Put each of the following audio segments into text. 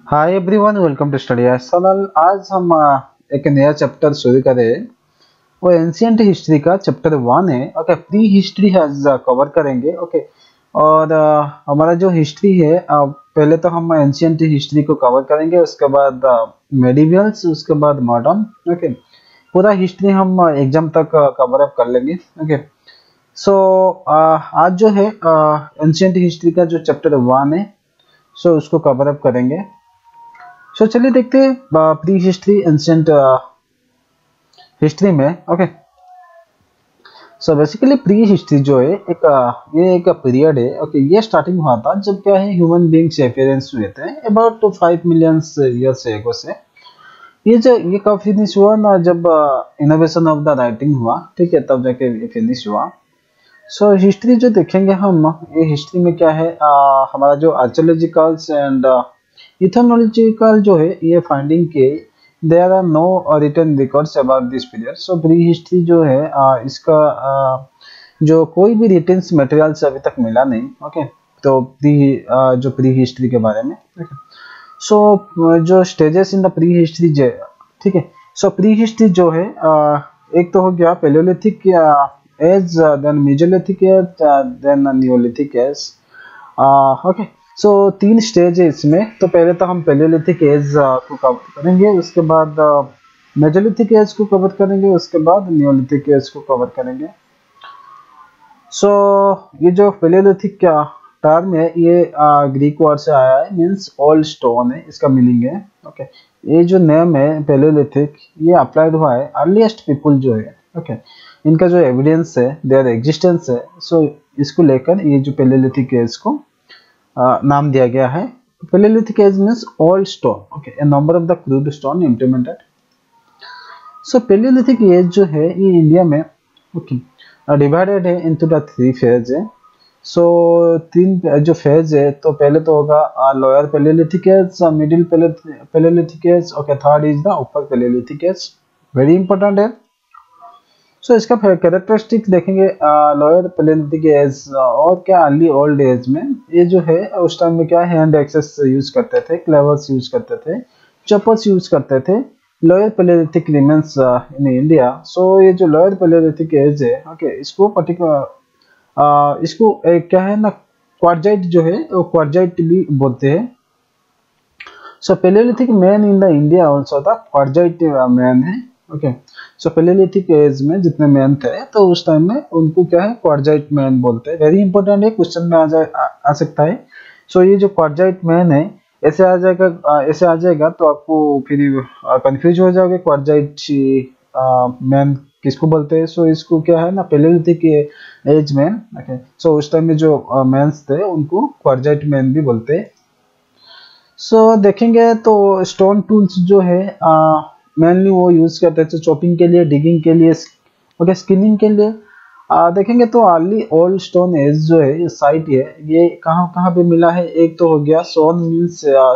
Hi everyone, welcome to study channel. आज हम एक नया चैप्टर शुरू करें। वो एंशियंट हिस्ट्री का चैप्टर 1 है। ओके, प्री हिस्ट्री आज कवर करेंगे। ओके, और हमारा जो हिस्ट्री है, पहले तो हम एंशियंट हिस्ट्री को कवर करेंगे, उसके बाद मेडिवल्स, उसके बाद मॉडर्न। ओके, पूरा हिस्ट्री हम एग्जाम तक कवर अप कर लेंगे। ओके, सो आज जो है एंशियंट हिस्ट्री का जो चैप्टर 1 है, सो उसको कवर अप करेंगे। सो चलिए देखते हैं प्री हिस्ट्री एंशिएंट हिस्ट्री में। Okay, so basically pre history जो है ये एक पीरियड है। ओके, ये स्टार्टिंग हुआ था जब क्या है ह्यूमन बीइंग्स अपीयरेंस हुए थे अबाउट 5 मिलियन ईयर्स एगो से। ये कब फिनिश हुआ ना, जब इनोवेशन ऑफ द राइटिंग हुआ। ठीक है, तब जाके ये फिनिश हुआ। सो हिस्ट्री जो देखेंगे हम, ये हिस्ट्री में क्या है, हमारा जो आर्कियोलॉजिकल्स एंड इथनोलॉजिकल जो है ये फाइंडिंग के there are no written records about this period. So pre history जो है इसका जो कोई भी रिटन मटेरियल्स अभी तक मिला नहीं। ओके, तो जो प्री हिस्ट्री के बारे में। सो जो stages in the pre history जो, ठीक है। सो प्री हिस्ट्री जो है एक तो हो गया palaeolithic age, then mesolithic age, then neolithic age. Okay, so 3 stage है इसमें। तो पहले तो हम पैलियोलिथिक एज को कवर करेंगे, उसके बाद मेसोलिथिक एज को कवर करेंगे, उसके बाद नियोलिथिक एज को कवर करेंगे। सो ये जो पैलियोलिथिक का टर्म है, ये ग्रीक वर्ड से आया है, मींस ओल्ड स्टोन है, इसका मीनिंग है। ओके, ये जो नेम है पैलियोलिथिक, ये अप्लाइड हुआ है अर्लीस्ट पीपल जो है। ओके, इनका जो एविडेंस है, देयर एग्जिस्टेंस है, सो इसको लेकर ये जो पैलियोलिथिक एज को नाम दिया गया है। Palaeolithic age means old stone. Okay, a number of the crude stone implemented. So palaeolithic age जो है ये इंडिया में, ओके, डिवाइडेड है इनटू द 3 फेज है। सो 3 जो फेज है, तो पहले तो होगा lower palaeolithic age, middle palaeolithic age, okay, third is the upper palaeolithic age. Very important है। सो इसका कैरेक्टरिस्टिक्स देखेंगे, लोअर पैलियोलिथिक एज और क्या अर्ली ओल्ड एज में ये जो है उस टाइम में क्या हैंड एक्सेस यूज करते थे, क्लेवर्स यूज करते थे, चॉपर्स यूज करते थे। Lower palaeolithic remains in India. So ये जो लोअर पैलियोलिथिक एज है, ओके, इसको पर्टिकुलर इसको क्या है ना, क्वार्जाइट जो है वो क्वार्जाइट भी बोलते हैं। So palaeolithic man in the India also the quartzite man है। ओके, सो पैलियोलिथिक एज में जितने मैन थे, तो उस टाइम में उनको क्या है, क्वार्जाइट मैन बोलते हैं। वेरी इंपॉर्टेंट है, क्वेश्चन में आ सकता है। सो ये जो क्वार्जाइट मैन है, ऐसे आ जाएगा तो आपको फिर कंफ्यूज हो जाओगे क्वार्जाइट मैन किसको बोलते हैं। सो इसको क्या है ना, palaeolithic age man. Okay, so उस टाइम में जो मैन्स थे उनको क्वार्जाइट मैन भी बोलते हैं। सो देखेंगे तो स्टोन टूल्स जो है मेनली वो यूज करते थे चॉपिंग के लिए, डिगिंग के लिए, ओके, स्किनिंग के लिए। देखेंगे तो अर्ली ओल्ड स्टोन एज जो है, ये साइट है, ये कहाँ कहाँ पे मिला है। एक तो हो गया सोन मीन्स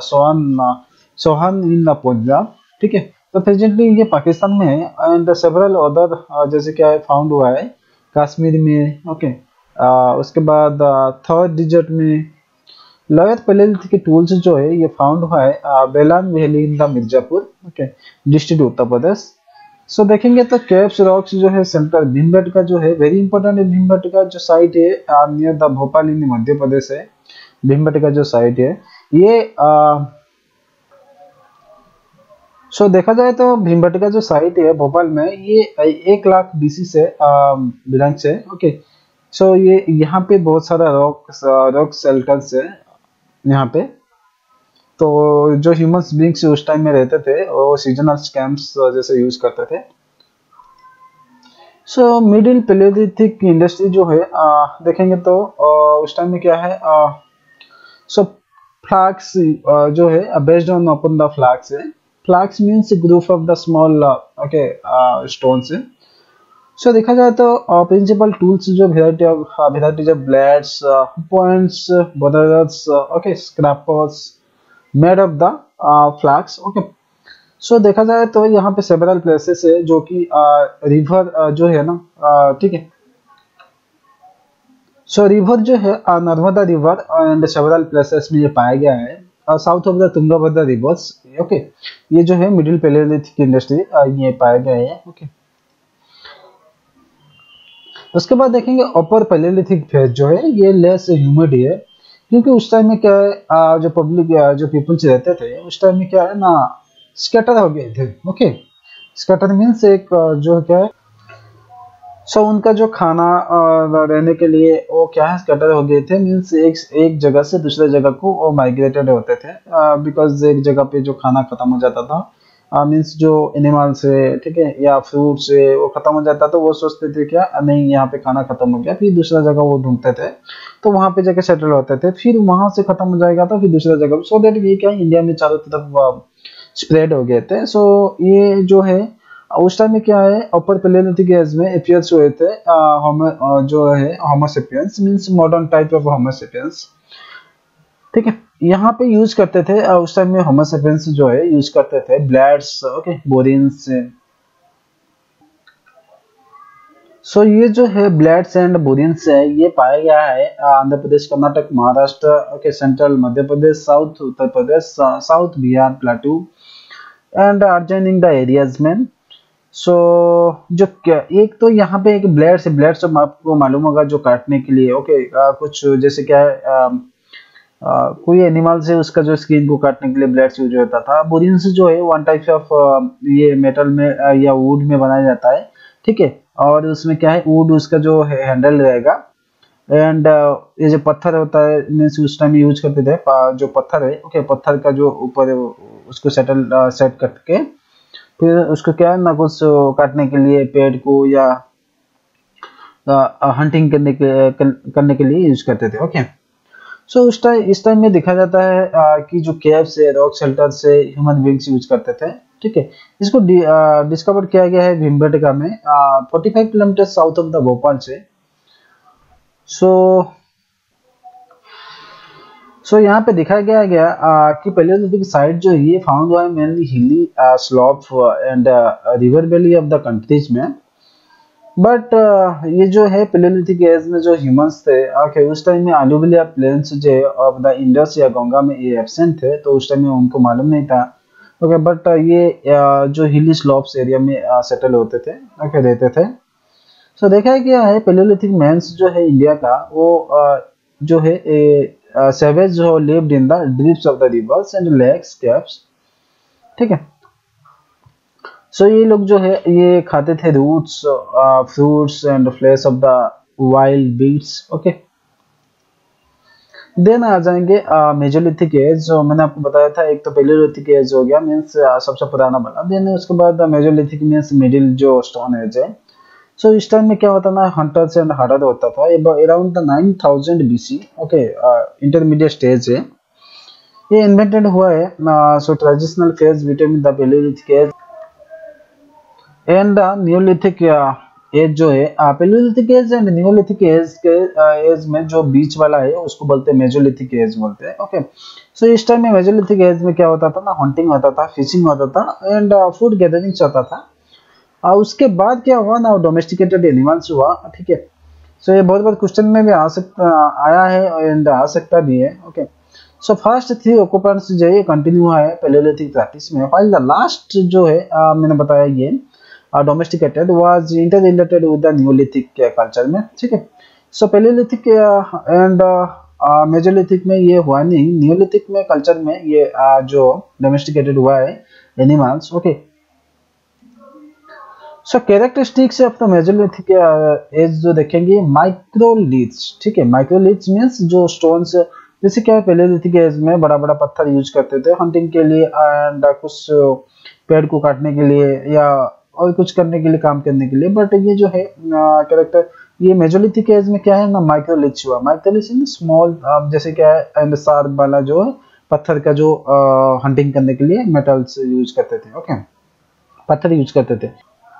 सोहन इन पंजाब। ठीक है, तो प्रेजेंटली ये पाकिस्तान में है। एंड सेवरल अदर जैसे क्या है फाउंड हुआ है कश्मीर में। ओके, उसके बाद थर्ड डिजर्ट में। लोअर पैलियोलिथिक के टूल्स जो है ये फाउंड हुआ है Belan valley in the Mirzapur, okay, district Uttar Pradesh. So देखेंगे तो केव्स रॉक्स जो है सेंटर भीमबेटका जो है, वेरी इंपॉर्टेंट है। भीमबेटका जो साइट है near the Bhopal in Madhya Pradesh है। भीमबेटका जो साइट है ये सो देखा जाए तो भीमबेटका जो साइट है भोपाल में, ये 1 लाख बीसी से बिलोंग है। ओके, सो ये यहाँ पे बहुत सारा रॉक शेल्टर्स है यहाँ पे। तो जो ह्यूमंस बींग्स उस टाइम में रहते थे वो सीजनल कैंप्स जैसे यूज करते थे। सो मिडिल पैलियोलिथिक इंडस्ट्री जो है देखेंगे तो उस टाइम में क्या है, सो फ्लैक्स जो है based on upon the flakes है। Flakes means group of the small, okay, stones है। सो देखा जाए तो प्रिंसिपल टूल्स जो varieties of blades, points, burners, okay, scrapers made of the flakes. Okay, so देखा जाए तो यहाँ पे सेवरल प्लेसेस है जो कि रिवर जो है ना, ठीक है। सो रिवर जो है Narmada river and several places में ये पाया गया है। South of the Tungabhadra rivers. Okay, ये जो है मिडिल पैलेलिथिक इंडस्ट्री ये पाया गया है। ओके, उसके बाद देखेंगे अपर पैलेलिथिक फेज जो है ये लेस ह्यूमिड है, क्योंकि उस टाइम में क्या है जो पब्लिक जो पीपल्स रहते थे उस टाइम में क्या है ना स्कैटर हो गए थे। ओके, स्कैटर मीन्स एक जो क्या है सो उनका जो खाना और रहने के लिए वो क्या है स्कैटर हो गए थे, मीन्स एक जगह से दूसरे जगह को वो माइग्रेटेड होते थे, बिकॉज एक जगह पे जो खाना खत्म हो जाता था, मीन्स जो एनिमल्स है ठीक है या फ्रूट्स है वो खत्म हो जाता तो वो सोचते थे क्या नहीं यहाँ पे खाना खत्म हो गया, फिर दूसरा जगह वो ढूंढते थे तो वहां पे जाके सेटल होते थे, फिर वहां से खत्म हो जाएगा तो फिर दूसरा जगह, सो दैट ये क्या इंडिया में चारों तरफ स्प्रेड हो गए थे। सो ये जो है उस टाइम में क्या है अपर पैलेलिथिक एज में अपीयर्स हुए थे जो है homo sapiens means modern type of homo sapiens. ठीक है, यहाँ पे यूज करते थे उस टाइम में होमो सेपियंस जो है यूज करते थे ब्लैड्स, ओके, बोरिन्स। सो ये जो है ब्लैड्स एंड बोरिन्स है ये पाया गया है Andhra Pradesh, Karnataka, Maharashtra, okay, central Madhya Pradesh, south Uttar Pradesh, south Bihar, plateau and adjoining the areas में। सो जो एक तो यहाँ पे एक ब्लेड्स है, ब्लेड्स तो आपको मालूम होगा जो काटने के लिए, ओके, कुछ जैसे क्या है कोई एनिमल से उसका जो स्किन को काटने के लिए ब्लेड्स यूज होता था। बोरिन्स जो है वन टाइप ऑफ ये मेटल में या वुड में बनाया जाता है। ठीक है, और उसमें क्या है वुड उसका जो हैंडल रहेगा एंड ये जो पत्थर होता है मीन्स उस टाइम यूज करते थे जो पत्थर है, ओके, पत्थर का जो ऊपर उसको सेट करके फिर उसको क्या है ना कुछ काटने के लिए पेड़ को या हंटिंग करने के लिए यूज करते थे। ओके, सो इस टाइम में देखा जाता है कि जो केव्स है रॉक शेल्टर से ह्यूमन बींग्स यूज करते थे। ठीक है, इसको डिस्कवर किया गया है भीमबेटका में 45 kilometre south of the Bhopal से। सो यहाँ पे दिखाया गया कि पैलेलिथिक साइट जो ये फाउंड हुआ है mainly hilly slope and river valley of the countries में। बट ये जो है पैलेलिथिक एज में जो ह्यूमंस थे ओके उस टाइम में अलुवियल प्लेन्स जो ऑफ द इंडस या गंगा में ये एब्सेंट थे तो उस टाइम में उनको मालूम नहीं था। ओके, बट ये जो हिली स्लॉप्स एरिया में सेटल होते थे, ओके, रहते थे। सो देखा गया है पैलेलिथिक मैंस जो है इंडिया का वो जो है savage जो lived in the deeps of the rivers and lakes caves। ठीक है, सो ये लोग जो है ये खाते थे roots, fruits and flesh of the wild beasts. Okay, then आ जाएंगे मेजोलिथिक एज, जो मैंने आपको बताया था एक तो पैलेलिथिक एज हो गया मींस सबसे पुराना बना, देन उसके बाद मेजोलिथिक मींस मिडिल जो स्टोन एज है। सो इस टाइम में क्या होता ना हंटर्स एंड हंटर होता था around the 9000 BC। Okay, intermediate stage है ये इन्वेंटेड हुआ है। So transitional phase between the palaeolithic age and the neolithic age जो है palaeolithic age and neolithic age के एज में जो बीच वाला है उसको बोलते हैं मेजोलिथिक एज बोलते हैं। ओके, सो इस टाइम में मेजोलिथिक एज में क्या होता था ना हंटिंग होता था, फिशिंग होता था एंड फूड गैदरिंग्स होता था। और उसके बाद क्या हुआ ना डोमेस्टिकेटेड एनिमल्स हुआ। ठीक है, सो ये बहुत बार क्वेश्चन में भी आया है एंड आ सकता भी है। ओके, सो फर्स्ट 3 ऑक्यूपेंट्स जो है कंटिन्यू हुआ है पैलेलिथिक प्रैक्टिस में, व्हाइल द लास्ट जो है मैंने बताया ये domesticated was interrelated with the neolithic culture में। ठीक है, सो पैलेलिथिक एंड मेजोलिथिक में ये हुआ नहीं, न्यूलिथिक में कल्चर में ये जो डोमेस्टिकेटेड हुआ है animals. Okay, so characteristics of the mesolithic age जो देखेंगे माइक्रोलिथ्स। ठीक है, माइक्रोलिथ्स मींस जो स्टोन्स जैसे क्या है पैलेलिथिक एज में बड़ा बड़ा पत्थर यूज करते थे हंटिंग के लिए एंड कुछ पेड़ को काटने के लिए या और कुछ करने के लिए काम करने के लिए। बट ये जो है कैरेक्टर ये मेजोलिथिक एज में क्या है ना माइक्रोलिथ्स हुआ। माइक्रोलिथ्स इन स्मॉल जैसे क्या है एंड शार्प वाला जो है पत्थर का जो हंटिंग करने के लिए मेटल्स यूज करते थे। ओके, पत्थर यूज करते थे।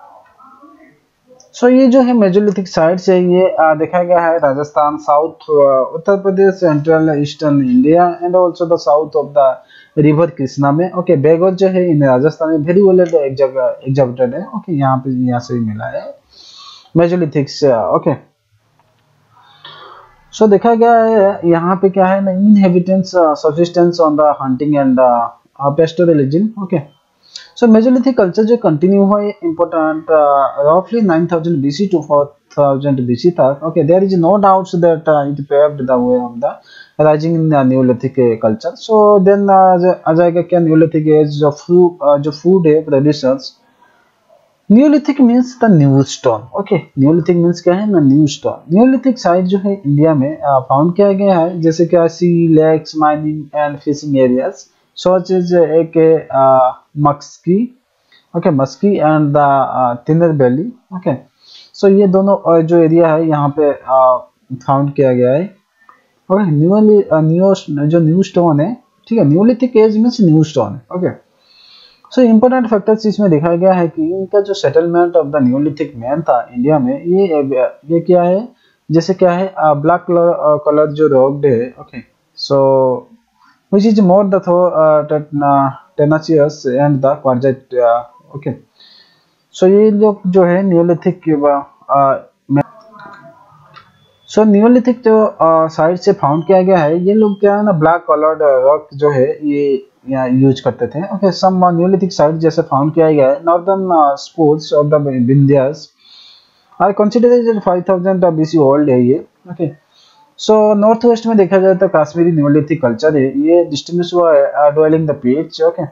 सो ये जो है मेजोलिथिक साइट्स है ये देखा गया है Rajasthan, south Uttar Pradesh, central eastern India and also the south of the river Krishna में। ओके, बेगोर जो है इन राजस्थान में वेरी वेल एक जगह एग्जिबिटेड है। ओके, यहाँ से ही मिला है मेजोलिथिक्स। ओके, सो देखा गया है यहाँ पे क्या है ना, inhabitants subsistence on the hunting and pastoralism. Okay, so mesolithic culture जो कंटिन्यू हुआ है इम्पोर्टेंट रफली 9000 BC टू 4000 BC तक। Okay, there is no doubts that it paved the way of the rising in neolithic culture. So then आ जाएगा क्या neolithic age जो food है producers. Neolithic means the new stone. Okay, neolithic means क्या है ना, new stone. Neolithic site जो है इंडिया में फाउंड किया गया है, जैसे क्या sea lakes, mining and fishing areas such as एक Maski, okay, Maski and the thinner valley. Okay, so ये दोनों जो एरिया है यहाँ पे फाउंड किया गया है। ओके, न्यू जो न्यू स्टोन है, ठीक है, neolithic age means new stone है। ओके, सो इम्पोर्टेंट फैक्टर्स इसमें दिखाया गया है कि इनका जो settlement of the neolithic man था इंडिया में, ये क्या है, जैसे क्या है ब्लैक कलर जो रॉक्ड है। Okay, so which is more the tenacious and the quartzite. Okay, so ये लोग जो है न्यूलिथिक सो न्यूलिथिक जो साइड से फाउंड किया गया है, ये लोग क्या है ना, ब्लैक कलर्ड रॉक जो है ये यहाँ यूज करते थे। ओके, सम न्यूलिथिक साइट जैसे फाउंड किया गया है northern spurs of the Vindhyas are considered 5000 BC old है ये। ओके, सो नॉर्थ वेस्ट में देखा जाए तो कश्मीरी न्यूलिथिक कल्चर है, ये डिस्टिंग्विश हुआ है dwelling the pit. Okay,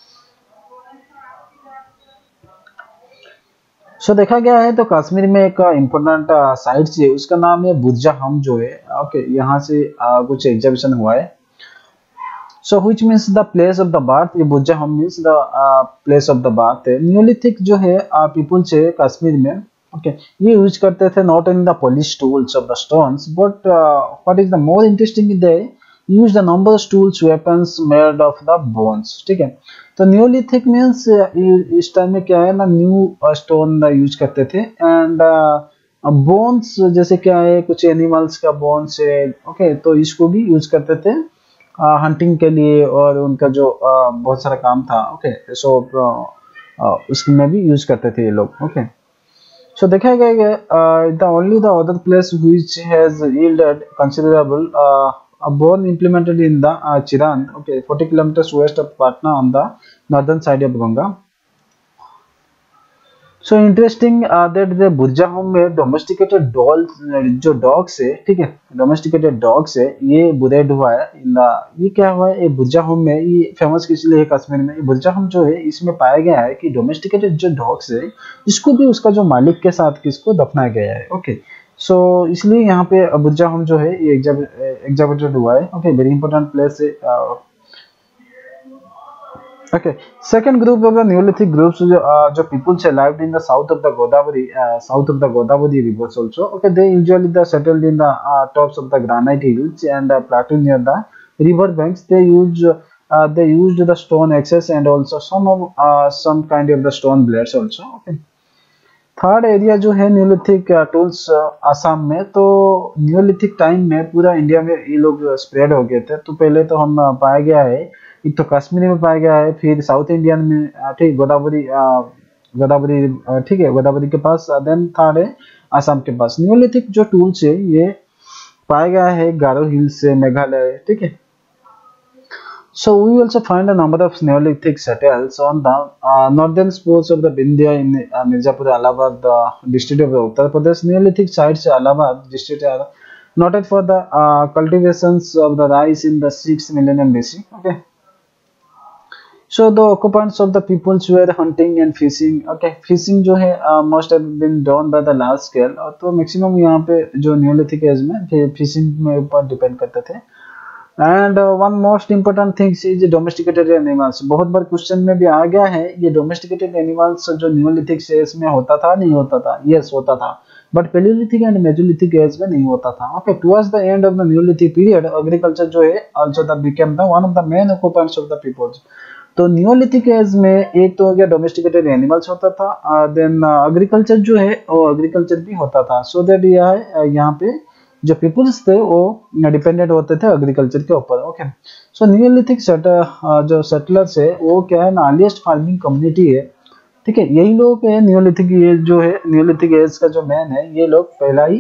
so देखा गया है तो कश्मीर में एक इम्पोर्टेंट साइट है, उसका नाम है बुर्जाहम जो है। ओके, यहाँ से कुछ एग्जीबिशन हुआ है। So which means the place of the birch, ये Burzahom means the place of the birch है। न्यूलिथिक जो है पीपल्स है कश्मीर में। ओके, ये यूज करते थे not in the polish tools of the stones but what is the more interesting they use the number of tools weapons made of the bones. ठीक है, तो न्यूलिथिक मींस इस टाइम में क्या है ना, न्यू स्टोन यूज करते थे एंड बोन्स जैसे क्या है, कुछ एनिमल्स का बोन्स है। ओके, तो इसको भी यूज करते थे हंटिंग के लिए, और उनका जो बहुत सारा काम था। ओके, सो उसमें भी यूज करते थे ये लोग। ओके, सो देखा गया the only the other place which has yielded considerable bone implemented in the Chiran, okay, 40 kilometers west of Patna on the northern side of Ganga. So interesting that the Burzahom में domesticated dolls जो dogs है, ठीक है, domesticated dogs है, ये बुरेड हुआ है in the, ये क्या हुआ है, ये बुर्जाहम में, ये फेमस किस लिए है कश्मीर में, ये बुर्जाहम जो है इसमें पाया गया है कि डोमेस्टिकेटेड जो डॉग्स है इसको भी उसका जो मालिक के साथ किसको दफनाया गया है। ओके, सो इसलिए यहाँ पे बुर्जाहम जो है ये एग्जाबिटेड हुआ है। ओके, वेरी इंपॉर्टेंट प्लेस है। Okay, second group of the Neolithic groups जो peoples lived in the south of the Godavari rivers also. Okay, they usually settled in the tops of the granite hills and plateau near the river banks. They used the stone axes and also some kind of the stone blades also. Okay. Third area जो है Neolithic tools Assam में, तो Neolithic time में पूरा India में ये लोग spread हो गए थे। तो पहले तो हम पाया गया है, एक तो कश्मीर में पाया गया है, फिर साउथ इंडियन में, ठीक, गोदावरी, ठीक है, गोदावरी के पास, देन थर्ड है आसाम के पास। न्यूलिथिक जो टूल्स है ये पाया गया है गारो हिल्स से मेघालय। ठीक है, so we also find a number of Neolithic settles on the northern spurs of the Vindhya in Mirzapur, Allahabad, the district of Uttar Pradesh. Neolithic sites Allahabad district are noted for the cultivations of the rice in the 6th millennium BC. Okay, so the occupants of the peoples were hunting and fishing. Okay, fishing जो है must have been done by the large scale, और तो maximum यहाँ पे जो Neolithic age में fishing में ऊपर depend करते थे। And one most important things is domesticated animals. बहुत बार क्वेश्चन में भी आ गया है, ये डोमेस्टिकेटेड एनिमल्स जो न्यूलिथिक एज में होता था, नहीं होता था? यस, होता था, but palaeolithic and mesolithic age में नहीं होता था। Okay, towards the end of the neolithic period agriculture जो है also the became the one of the main occupants of the peoples. तो न्यूलिथिक एज में एक तो हो गया डोमेस्टिकेटेड एनिमल्स होता था, देन एग्रीकल्चर जो है वो एग्रीकल्चर भी होता था। सो दैट यहाँ पे जो पीपल्स थे वो डिपेंडेंट होते थे एग्रीकल्चर के ऊपर। ओके, सो न्यूलिथिक जो सेटलर्स है वो क्या है ना, अर्लीस्ट फार्मिंग कम्युनिटी है। ठीक है, यही लोग है न्यूलिथिक एज जो है, न्यूलिथिक एज का जो मैन है, ये लोग पहला ही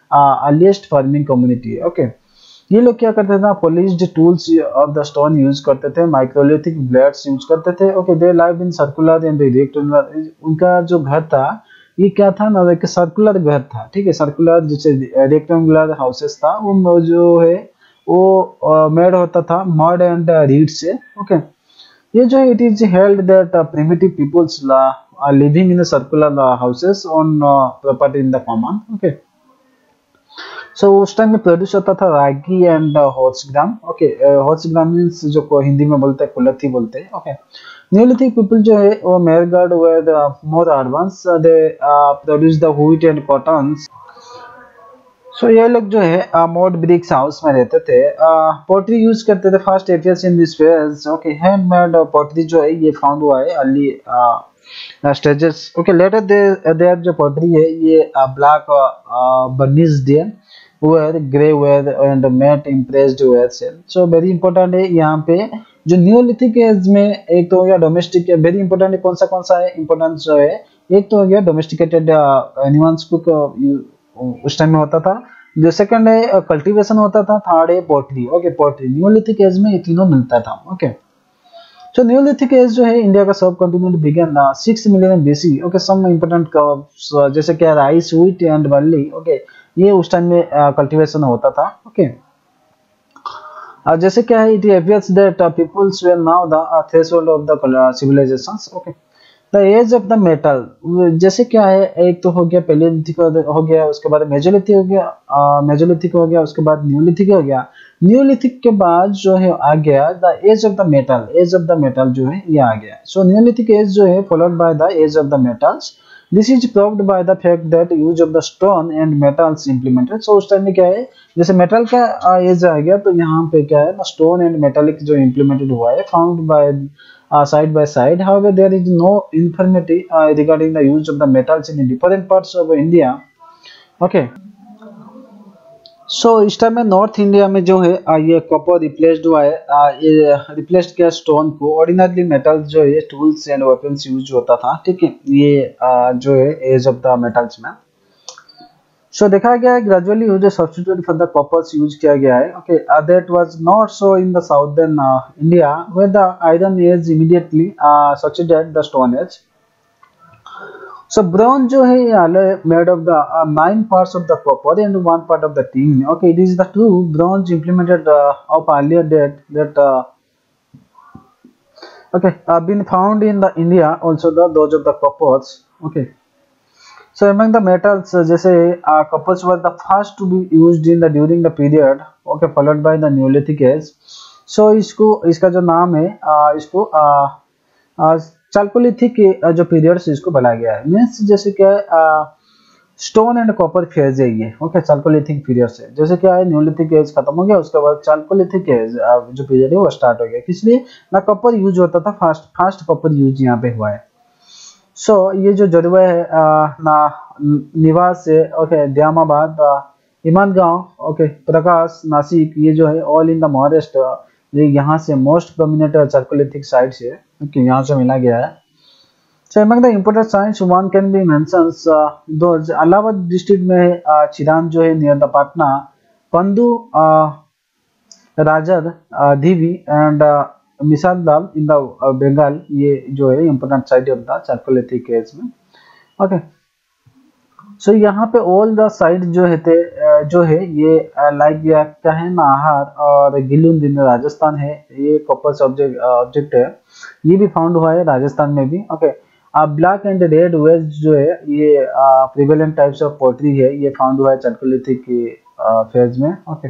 अर्लीस्ट फार्मिंग कम्युनिटी है। ओके, ये लोग क्या करते थे, polished tools of the stone use करते थे, माइक्रोलिथिक ब्लेड्स यूज करते थे। Okay, they live in circular and rectangular, उनका जो घर था ये क्या था ना, एक सर्कुलर घर था, ठीक है, सर्कुलर जैसे रेक्टेंगुलर हाउसेस था, वो जो है वो मेड होता था मड एंड रीड से। ओके, ये जो है it is held that primitive peoples are living in circular houses on property in the common. Okay, so उस टाइम में प्रोड्यूस होता था ragi and horse gram. Okay, horse gram means जो को हिंदी में बोलते हैं कुलथी बोलते हैं। ओके, न्यूलिथिक पीपल जो है वो Mehrgarh were more advance, they produce the wheat and cotton. So ये लोग जो है मोड ब्रिक्स हाउस में रहते थे, पोट्री यूज करते थे। First appears in this phase. Okay, handmade pottery जो है ये फाउंड हुआ है early stages. Okay, later there जो पोट्री है ये black burnish there ware grey ware and mat impressed ware cell. So very important है यहाँ पे जो न्यूलिथिक एज में, एक तो हो गया डोमेस्टिक, वेरी इंपॉर्टेंट है कौन सा है इंपॉर्टेंस जो है, एक तो हो गया डोमेस्टिकेटेड एनिमल्स को उस टाइम में होता था, जो सेकंड है कल्टीवेशन होता था, थर्ड है pottery. Okay, pottery neolithic age में ये तीनों मिलता था। ओके, सो न्यूलिथिक एज जो है इंडिया का subcontinent began 6 million BC. Okay, some important crops जैसे क्या rice, wheat and barley. Okay, ये उस टाइम में कल्टीवेशन होता था। ओके, जैसे क्या है, it appears that peoples were now the threshold of the civilisations. Okay, the age of the metal, जैसे क्या है, एक तो हो गया पैलियोलिथिक हो गया, उसके बाद मेजोलिथिक हो गया, मेजोलिथिक हो गया, उसके बाद न्यूलिथिक हो गया। न्यूलिथिक के बाद जो है आ गया the age of the metal. Age of the metal जो है ये आ गया। सो न्यूलिथिक एज जो है followed by the age of the metals. This is proved by the fact that use of the stone and metals implemented. So उस time में क्या है, जैसे मेटल का एज आ गया, तो यहाँ पे क्या है, स्टोन एंड मेटालिक जो इंप्लीमेंटेड हुआ है, found by side by side. However, there is no uniformity regarding the use of the metals in different parts of India. Okay. So इस टाइम में नॉर्थ इंडिया में जो है ये कॉपर रिप्लेस्ड हुआ है, ये रिप्लेस्ड किया स्टोन को। ऑर्डिनरली मेटल्स जो है टूल्स एंड वेपन्स यूज होता था, ठीक है, ये जो है एज ऑफ द मेटल्स में। सो देखा गया है gradually use substitute for the coppers use किया गया है। Okay, that was not so in the southern India where the iron age immediately succeeded the stone age. So bronze जो है ये made of the 9 parts of the copper and 1 part of the tin. Okay, it is the true bronze implemented of earlier date that okay been found in the India also those of the coppers. Okay, so among the metals जैसे coppers was the first to be used in the during the period, okay, followed by the Neolithic age. So इसका जो नाम है इसको chalcolithic जो period से इसको बनाया गया है। मीन्स जैसे क्या है स्टोन एंड कॉपर फेज है ये। ओके, चाल्कोलिथिक पीरियड से जैसे क्या है न्यूलिथिक एज खत्म हो गया, उसके बाद चाल्कोलिथिक एज जो पीरियड है वो स्टार्ट हो गया। इसलिए ना कॉपर यूज होता था, फास्ट कॉपर यूज यहाँ पे हुआ है। सो ये जो जड़वा है ना निवास है, ओके, ध्यामाबाद, ईमानगांव, ओके, प्रकाश, नासिक, ये जो है ऑल इन द महाराष्ट्र, ये यहाँ से मोस्ट प्रोमिनेंट चाल्कोलिथिक साइट है, ओके, यहाँ से मिला गया है। So among the important signs one can be mentions those Allahabad district में है चिरान जो है near the Patna, Pandu, Rajar, Dhibi and Misal in the Bengal, ये जो है important site of the Chalcolithic age में। ओके, सो यहाँ पे ऑल द साइट जो है ये लाइक क्या है नाहर और गिलुंद इन राजस्थान है, ये कॉपर ऑब्जेक्ट है, ये भी फाउंड हुआ है राजस्थान में भी। Okay, black and red ware जो है ये प्रिवेलेंट टाइप्स ऑफ पोट्री है, ये फाउंड हुआ है चाल्कोलिथिक फेज में। ओके,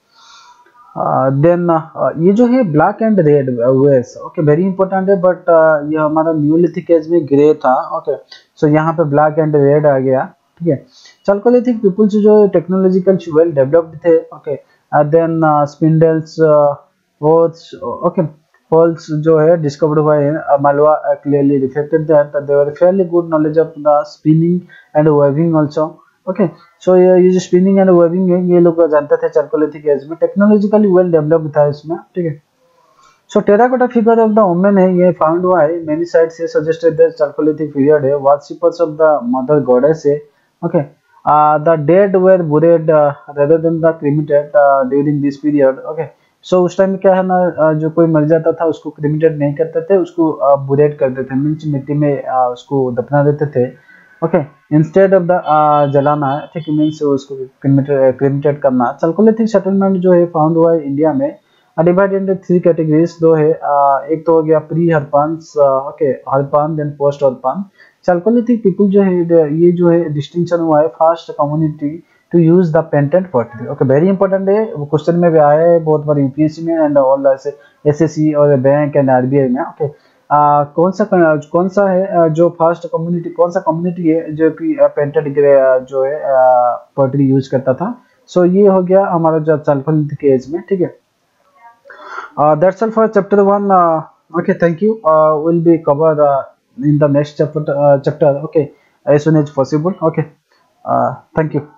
देन ये जो है black and red ware, okay, very important है, बट ये हमारा न्यूलिथिक एज में ग्रे था। ओके, सो यहाँ पे ब्लैक एंड रेड आ गया, ठीक है। चाल्कोलिथिक पीपल्स जो टेक्नोलॉजिकल वेल डेवलप्ड थे। Okay, then spindles, okay, whorls जो है डिस्कवर्ड हुआ है। Malwa clearly reflected that they were fairly good knowledge of the spinning and waving also. Okay, so ये जो स्पिनिंग एंड वेविंग है ये लोग जानते थे चाल्कोलिथिक एज में, टेक्नोलॉजिकली वेल डेवलप्ड था इसमें, ठीक है। So terracotta figure of the women है, ये फाउंड हुआ है मेनी साइट्स से, सजेस्टेड दैट चाल्कोलिथिक पीरियड है। Worshippers of the mother goddess है। Okay, the dead were buried rather than the cremated during this period. Okay, so उस time क्या है ना, जो कोई मर जाता था उसको क्रिमेटेड नहीं करते थे, उसको बुरेट करते थे, मीन्स मिट्टी में उसको दफना देते थे। ओके, इंस्टेड ऑफ द जलाना, ठीक है, मीन्स उसको क्रिमेटेड करना। चलकोलिथिक सेटलमेंट जो है फाउंड हुआ है इंडिया में, डिवाइडेड इनटू थ्री कैटेगरीज दो है। एक तो हो गया pre Harappan, okay, Harappan then post Harappan. Chalcolithic people जो है, ये जो है डिस्टिंक्शन हुआ है first community to use the painted pottery. Okay, very important है, वो क्वेश्चन में भी आया है बहुत बार यूपीएससी में एंड ऑल ऐसे एसएससी और बैंक एंड आरबीआई में। ओके, कौन सा है जो फर्स्ट कम्युनिटी, कौन सा कम्युनिटी है जो कि पेंटेंट जो है पॉटरी यूज करता था? सो ये हो गया हमारा जो चालकोलिथिक एज में, ठीक है। That's all for chapter one. Okay, thank you. Will be covered in the next chapter. Okay, as soon as possible. Okay, thank you.